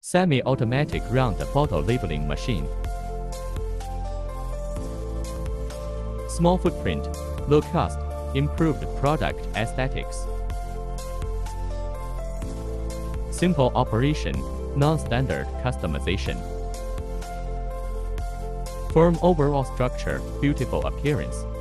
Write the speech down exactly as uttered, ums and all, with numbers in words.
Semi-automatic round photo labeling machine. Small footprint, low cost, improved product aesthetics. Simple operation, non-standard customization. Firm overall structure, beautiful appearance.